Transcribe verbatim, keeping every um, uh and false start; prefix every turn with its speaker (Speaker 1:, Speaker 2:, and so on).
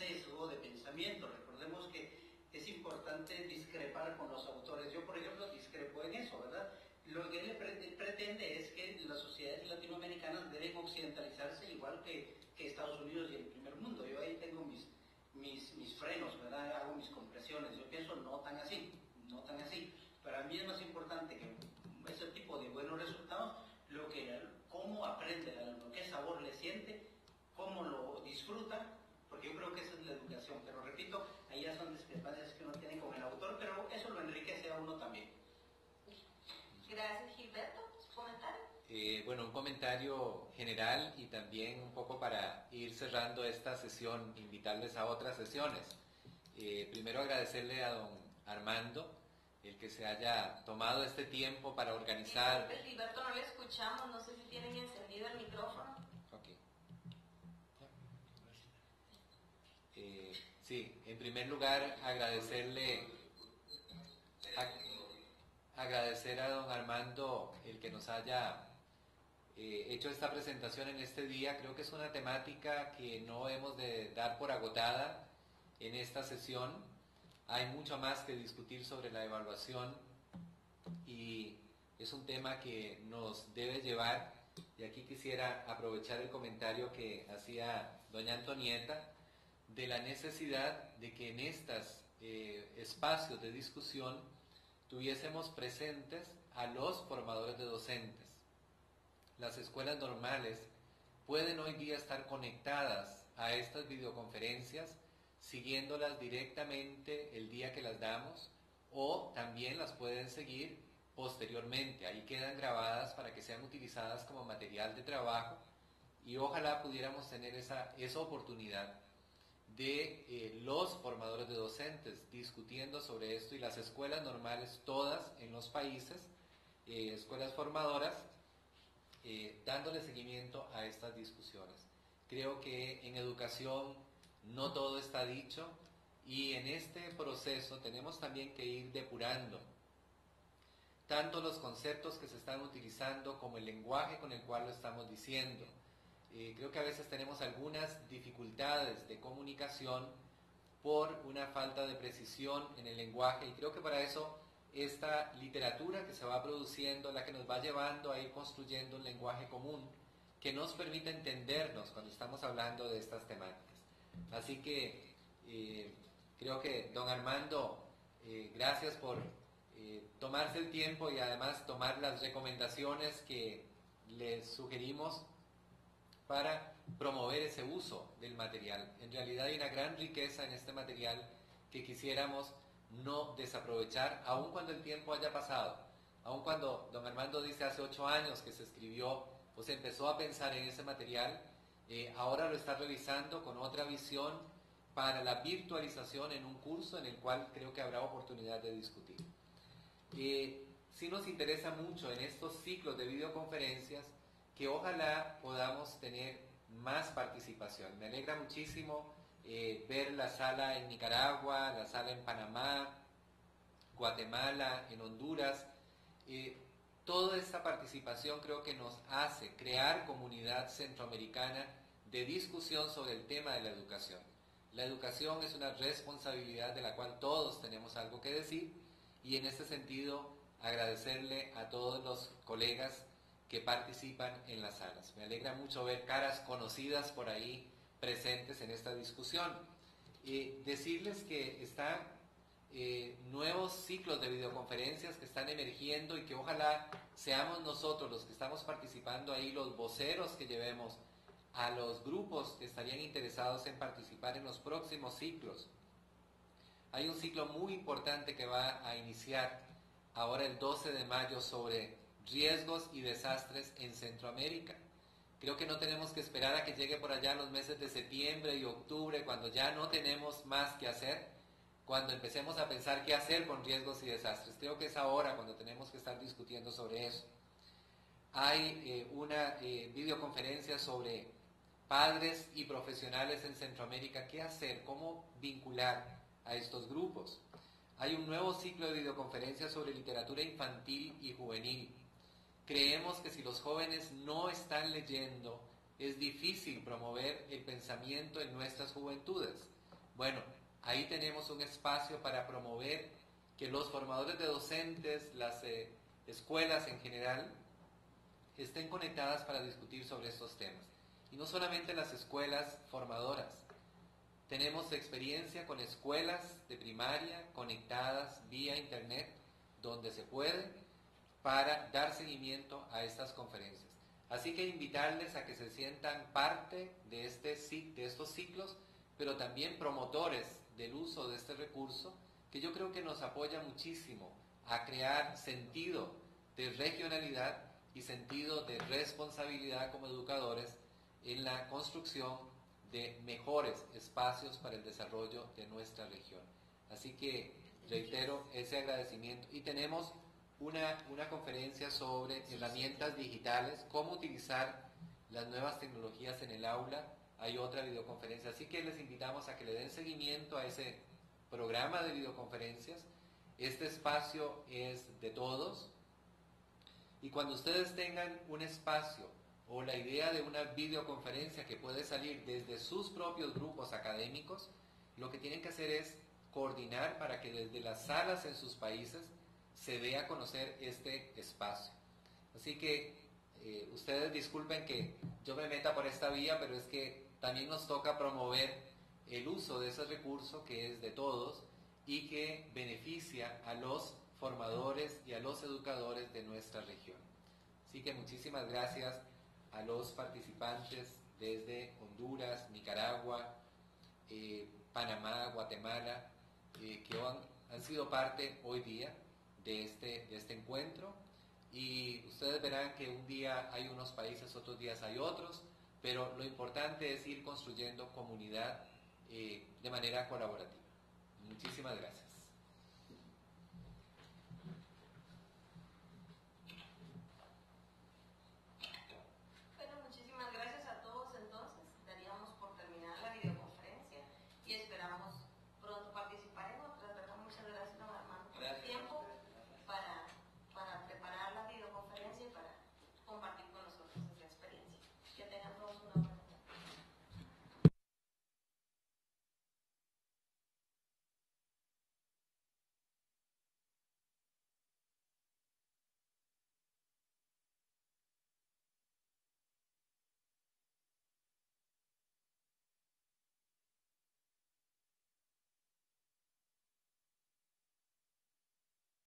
Speaker 1: sesgo de pensamiento. Recordemos que es importante discrepar con los autores. Yo, por ejemplo, discrepo en eso, ¿verdad? Lo que él pretende es que las sociedades latinoamericanas deben occidentalizarse igual que, que Estados Unidos y el primer mundo. Yo ahí tengo mis, mis, mis frenos, ¿verdad? Hago mis compresiones. Yo pienso no tan así, no tan así. Para mí es más importante que ese tipo de buenos resultados, lo que, cómo aprende el alumno, qué sabor le siente, cómo lo disfruta, porque yo creo que esa es la educación. Pero repito, ahí ya son discrepancias que uno tiene con el autor, pero eso lo enriquece a uno también.
Speaker 2: Gracias, Gilberto. ¿Su comentario?
Speaker 3: Eh, bueno, un comentario general y también un poco para ir cerrando esta sesión, invitarles a otras sesiones. Eh, primero agradecerle a don Armando el que se haya tomado este tiempo para organizar...
Speaker 2: Disculpe, Gilberto, no le escuchamos, no sé si tienen encendido el micrófono.
Speaker 3: Ok. Eh, sí, en primer lugar agradecerle... A, agradecer a don Armando el que nos haya eh, hecho esta presentación en este día. Creo que es una temática que no hemos de dar por agotada en esta sesión. Hay mucho más que discutir sobre la evaluación y es un tema que nos debe llevar, y aquí quisiera aprovechar el comentario que hacía doña Antonieta, de la necesidad de que en estos eh, espacios de discusión tuviésemos presentes a los formadores de docentes. Las escuelas normales pueden hoy día estar conectadas a estas videoconferencias, siguiéndolas directamente el día que las damos, o también las pueden seguir posteriormente. Ahí quedan grabadas para que sean utilizadas como material de trabajo y ojalá pudiéramos tener esa, esa oportunidad de eh, los formadores de docentes discutiendo sobre esto y las escuelas normales todas en los países, eh, escuelas formadoras, eh, dándole seguimiento a estas discusiones. Creo que en educación no todo está dicho y en este proceso tenemos también que ir depurando tanto los conceptos que se están utilizando como el lenguaje con el cual lo estamos diciendo. Eh, creo que a veces tenemos algunas dificultades de comunicación por una falta de precisión en el lenguaje y creo que para eso esta literatura que se va produciendo, la que nos va llevando a ir construyendo un lenguaje común que nos permita entendernos cuando estamos hablando de estas temáticas. Así que eh, creo que don Armando, eh, gracias por eh, tomarse el tiempo y además tomar las recomendaciones que les sugerimos para promover ese uso del material. En realidad hay una gran riqueza en este material que quisiéramos no desaprovechar, aun cuando el tiempo haya pasado, aun cuando don Armando dice hace ocho años que se escribió o se empezó a pensar en ese material, eh, ahora lo está revisando con otra visión para la virtualización en un curso en el cual creo que habrá oportunidad de discutir. Eh, sí nos interesa mucho en estos ciclos de videoconferencias que ojalá podamos tener más participación. Me alegra muchísimo eh, ver la sala en Nicaragua, la sala en Panamá, Guatemala, en Honduras. Eh, toda esta participación creo que nos hace crear comunidad centroamericana de discusión sobre el tema de la educación. La educación es una responsabilidad de la cual todos tenemos algo que decir y en este sentido agradecerle a todos los colegas que participan en las salas. Me alegra mucho ver caras conocidas por ahí presentes en esta discusión. Eh, decirles que están eh, nuevos ciclos de videoconferencias que están emergiendo y que ojalá seamos nosotros los que estamos participando ahí, los voceros que llevemos a los grupos que estarían interesados en participar en los próximos ciclos. Hay un ciclo muy importante que va a iniciar ahora el doce de mayo sobre riesgos y desastres en Centroamérica. Creo que no tenemos que esperar a que llegue por allá los meses de septiembre y octubre, cuando ya no tenemos más que hacer, cuando empecemos a pensar qué hacer con riesgos y desastres. Creo que es ahora cuando tenemos que estar discutiendo sobre eso. Hay eh, una eh, videoconferencia sobre padres y profesionales en Centroamérica, qué hacer, cómo vincular a estos grupos. Hay un nuevo ciclo de videoconferencias sobre literatura infantil y juvenil. Creemos que si los jóvenes no están leyendo, es difícil promover el pensamiento en nuestras juventudes. Bueno, ahí tenemos un espacio para promover que los formadores de docentes, las eh, escuelas en general, estén conectadas para discutir sobre estos temas. Y no solamente las escuelas formadoras. Tenemos experiencia con escuelas de primaria conectadas vía internet, donde se puede, para dar seguimiento a estas conferencias. Así que invitarles a que se sientan parte de, este, de estos ciclos, pero también promotores del uso de este recurso, que yo creo que nos apoya muchísimo a crear sentido de regionalidad y sentido de responsabilidad como educadores en la construcción de mejores espacios para el desarrollo de nuestra región. Así que reitero ese agradecimiento. Y tenemos una, una conferencia sobre herramientas digitales, cómo utilizar las nuevas tecnologías en el aula. Hay otra videoconferencia, así que les invitamos a que le den seguimiento a ese programa de videoconferencias. Este espacio es de todos, y cuando ustedes tengan un espacio o la idea de una videoconferencia que puede salir desde sus propios grupos académicos, lo que tienen que hacer es coordinar para que desde las salas en sus países se dé a conocer este espacio. Así que eh, ustedes disculpen que yo me meta por esta vía, pero es que también nos toca promover el uso de ese recurso que es de todos y que beneficia a los formadores y a los educadores de nuestra región. Así que muchísimas gracias a los participantes desde Honduras, Nicaragua, eh, Panamá, Guatemala, eh, que han, han sido parte hoy día de este, de este encuentro. Y ustedes verán que un día hay unos países, otros días hay otros, pero lo importante es ir construyendo comunidad eh, de manera colaborativa. Muchísimas gracias.